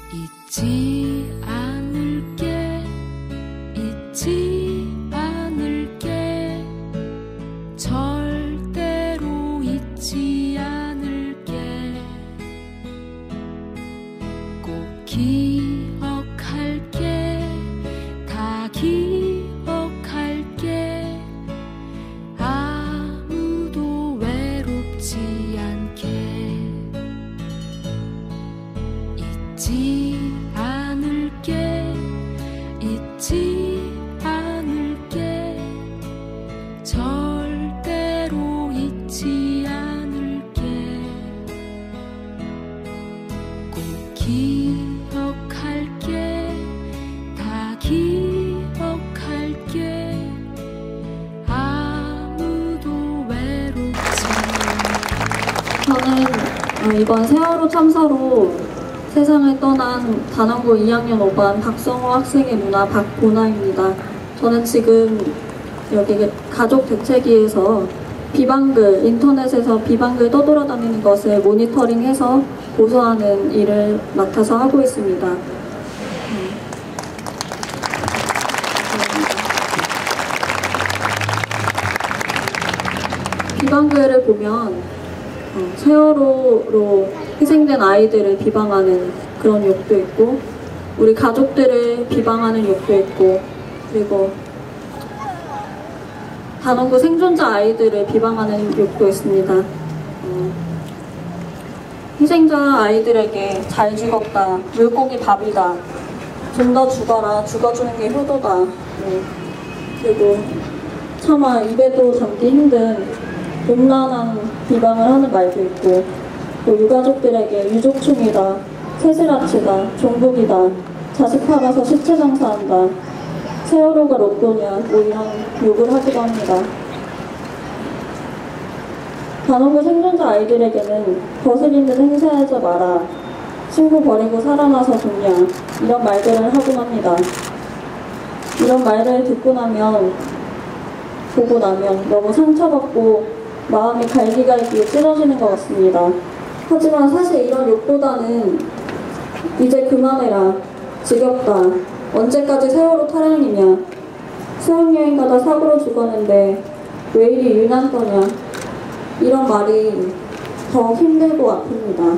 잊지 않을게 잊지 않을게 절대로 잊지 않을게 꼭 기억할게 다 기억할게 아무도 외롭지 않게 잊지 않을게 잊지 않을게 절대로 잊지 않을게 꼭 기억할게 다 기억할게 아무도 외롭지 저는 이번 세월호 참사로 세상을 떠난 단원고 2학년 5반 박성호 학생의 누나 박보나입니다. 저는 지금 여기 가족 대책위에서 비방글, 인터넷에서 비방글 떠돌아다니는 것을 모니터링해서 고소하는 일을 맡아서 하고 있습니다. 비방글을 보면 세월호로 희생된 아이들을 비방하는 그런 욕도 있고 우리 가족들을 비방하는 욕도 있고 그리고 단원고 생존자 아이들을 비방하는 욕도 있습니다. 희생자 아이들에게 잘 죽었다, 물고기 밥이다, 좀 더 죽어라, 죽어주는 게 효도다, 그리고 차마 입에도 담기 힘든 음란한 비방을 하는 말도 있고 또 유가족들에게 유족충이다, 새슬아치다, 종북이다, 자식 팔아서 시체 장사한다, 세월호가 로또냐 뭐 이런 욕을 하기도 합니다. 단원고 생존자 아이들에게는 거스리는 행세하지 마라, 친구 버리고 살아나서 좋냐 이런 말들을 하곤 합니다. 이런 말을 듣고 나면 보고 나면 너무 상처받고 마음이 갈기갈기 찢어지는 것 같습니다. 하지만 사실 이런 욕보다는 이제 그만해라, 지겹다, 언제까지 세월호 타령이냐, 수학여행 가다 사고로 죽었는데 왜 이리 유난 떠냐 이런 말이 더 힘들고 아픕니다.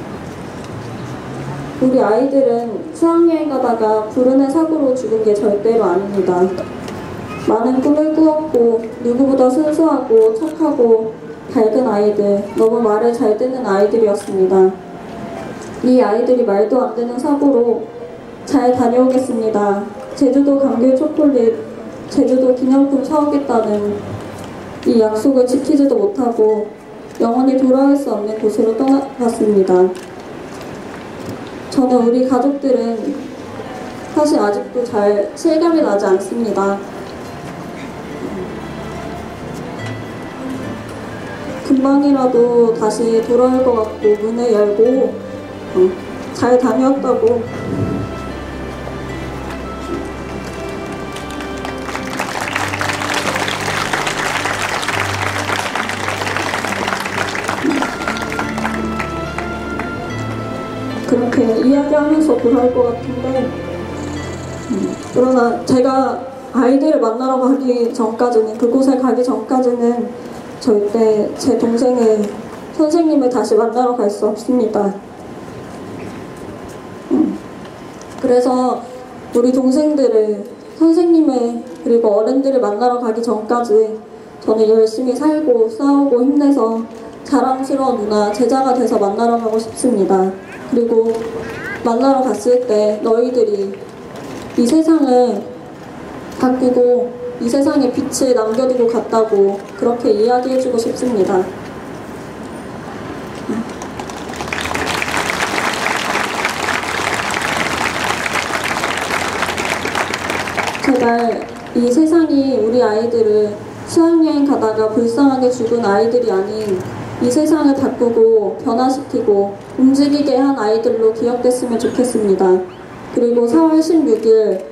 우리 아이들은 수학여행 가다가 불운의 사고로 죽은 게 절대로 아닙니다. 많은 꿈을 꾸었고 누구보다 순수하고 착하고 밝은 아이들, 너무 말을 잘 듣는 아이들이었습니다. 이 아이들이 말도 안 되는 사고로 잘 다녀오겠습니다, 제주도 감귤 초콜릿, 제주도 기념품 사오겠다는 이 약속을 지키지도 못하고 영원히 돌아올 수 없는 곳으로 떠나갔습니다. 저는 우리 가족들은 사실 아직도 잘 실감이 나지 않습니다. 금방이라도 다시 돌아올 것 같고 문을 열고 잘 다녀왔다고 그렇게 이야기하면서 돌아올 것 같은데 그러나 제가 아이들을 만나러 가기 전까지는, 그곳에 가기 전까지는 절대 제 동생을, 선생님을 다시 만나러 갈 수 없습니다. 그래서 우리 동생들을, 선생님을 그리고 어른들을 만나러 가기 전까지 저는 열심히 살고 싸우고 힘내서 자랑스러운 누나, 제자가 돼서 만나러 가고 싶습니다. 그리고 만나러 갔을 때 너희들이 이 세상을 바꾸고 이 세상에 빛을 남겨두고 갔다고 그렇게 이야기해주고 싶습니다. 제발 이 세상이 우리 아이들을 수학여행 가다가 불쌍하게 죽은 아이들이 아닌 이 세상을 바꾸고 변화시키고 움직이게 한 아이들로 기억됐으면 좋겠습니다. 그리고 4월 16일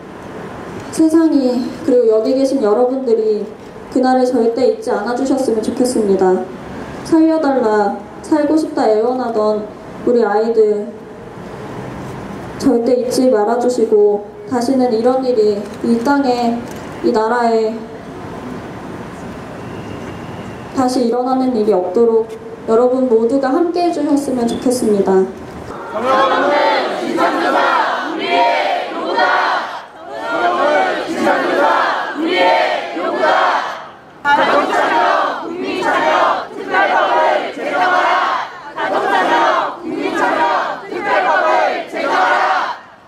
세상이, 그리고 여기 계신 여러분들이 그날을 절대 잊지 않아 주셨으면 좋겠습니다. 살려달라, 살고 싶다 애원하던 우리 아이들, 절대 잊지 말아주시고 다시는 이런 일이 이 땅에, 이 나라에 다시 일어나는 일이 없도록 여러분 모두가 함께 해주셨으면 좋겠습니다. 경영관대 기상교사